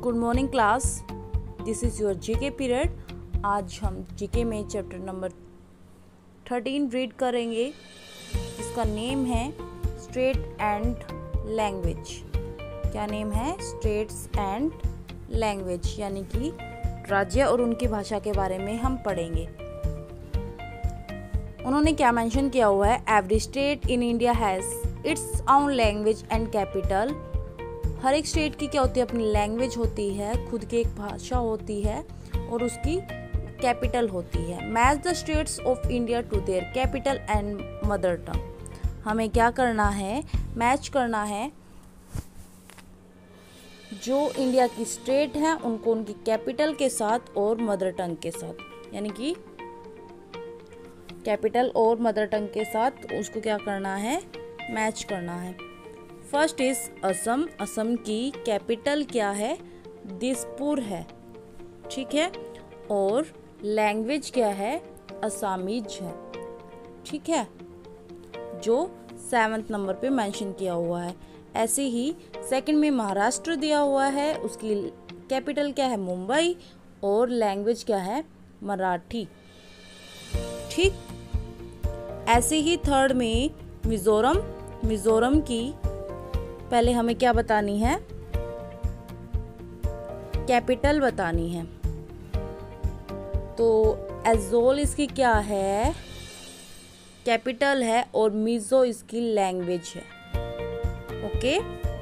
Good morning class, this is your GK period. आज हम GK में चैप्टर नंबर 13 रीड करेंगे, जिसका नेम है स्टेट एंड लैंग्वेज। क्या नेम है? स्टेट्स एंड लैंग्वेज, यानी कि राज्य और उनकी भाषा के बारे में हम पढ़ेंगे। उन्होंने क्या मेंशन किया हुआ है? Every state in India has its own language and capital. हर एक स्टेट की क्या होती है? अपनी लैंग्वेज होती है, खुद की एक भाषा होती है और उसकी कैपिटल होती है। Match the states of India to their capital and mother tongue. हमें क्या करना है? मैच करना है जो इंडिया की स्टेट है उनको उनकी कैपिटल के साथ और मदर टंग के साथ, यानी कि कैपिटल और मदर टंग के साथ उसको क्या करना है? मैच करना है। First is Assam. असम की कैपिटल क्या है? दिसपुर है, ठीक है। और लैंग्वेज क्या है? असामीज है, ठीक है, जो 7th नंबर पे मेंशन किया हुआ है। ऐसे ही सेकंड में महाराष्ट्र दिया हुआ है, उसकी कैपिटल क्या है? मुंबई, और लैंग्वेज क्या है? मराठी, ठीक। ऐसे ही थर्ड में मिजोरम। मिजोरम की पहले हमें क्या बतानी है? कैपिटल बतानी है। तो एजोल इसकी क्या है? कैपिटल है, और मिजो इसकी लैंग्वेज है, okay.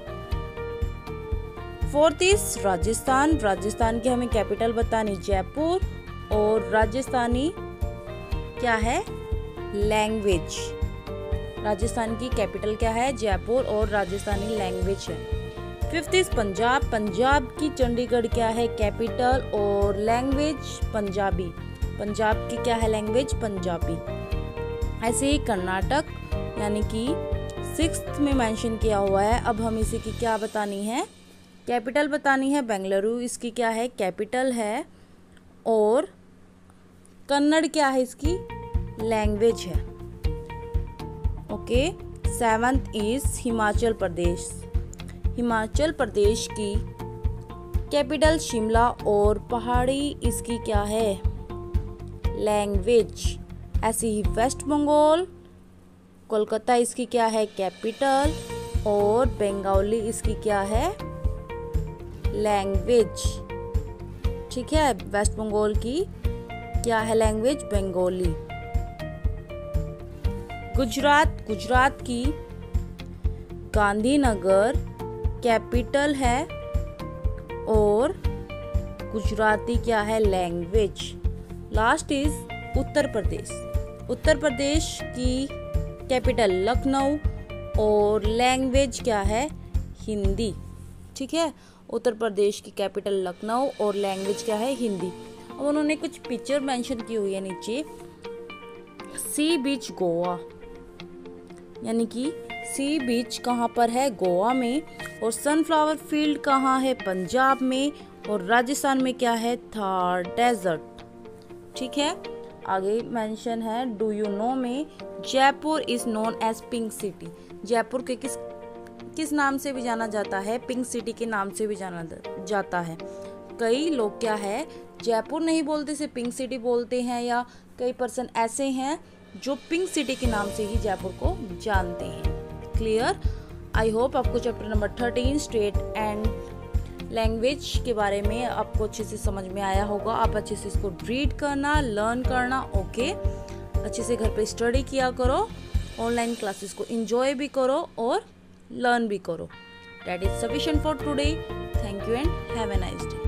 Fourth is Rajasthan. Rajasthan की हमें कैपिटल बतानी जयपुर, और राजस्थानी क्या है? लैंग्वेज। राजस्थान की कैपिटल क्या है? जयपुर, और राजस्थानी लैंग्वेज है। Fifth is Punjab. पंजाब की चंडीगढ़ क्या है? कैपिटल और लैंग्वेज पंजाबी। पंजाब की क्या है? लैंग्वेज पंजाबी। ऐसे ही कर्नाटक, यानी कि 6th में मेंशन किया हुआ है। अब हम इसी की क्या बतानी है? कैपिटल बतानी है। बेंगलुरु इसकी क्या है? कैपिटल है, और कन्नड़ क्या है? इसकी लैंग्वेज है, okay. 7th is Himachal Pradesh. Himachal Pradesh की कैपिटल शिमला, और पहाड़ी इसकी क्या है? लैंग्वेज। ऐसे ही वेस्ट बंगाल, कोलकाता इसकी क्या है? कैपिटल, और बंगाली इसकी क्या है? लैंग्वेज, ठीक है। वेस्ट बंगाल की क्या है लैंग्वेज? बंगाली। गुजरात। गुजरात की गांधीनगर कैपिटल है, और गुजराती क्या है? Language. Last is Uttar Pradesh. Uttar Pradesh की कैपिटल लखनऊ, और लैंग्वेज क्या है? हिंदी, ठीक है। उत्तर प्रदेश की कैपिटल लखनऊ, और लैंग्वेज क्या है? हिंदी। अब उन्होंने कुछ पिक्चर मेंशन की हुई है नीचे। सी बीच गोवा, यानी कि सी बीच कहाँ पर है? गोवा में। और सनफ्लावर फील्ड कहाँ है? पंजाब में। और राजस्थान में क्या है? थार डेजर्ट, ठीक है। आगे मेंशन है डू यू नो में Jaipur is known as pink city. Jaipur के किस नाम से भी जाना जाता है? पिंक सिटी के नाम से भी जाना जाता है। कई लोग क्या है, जयपुर नहीं बोलते, से पिंक सिटी बोलते हैं, या कई पर्सन ऐसे हैं जो पिंक सिटी के नाम से ही जयपुर को जानते हैं। क्लियर? आई होप आपको chapter number 13 state and language के बारे में आपको अच्छे से समझ में आया होगा। आप अच्छे से इसको रीड करना, लर्न करना, ओके। अच्छे से घर पे स्टडी किया करो, ऑनलाइन क्लासेस को एंजॉय भी करो और लर्न भी करो। That is sufficient for today. Thank you and have a nice day.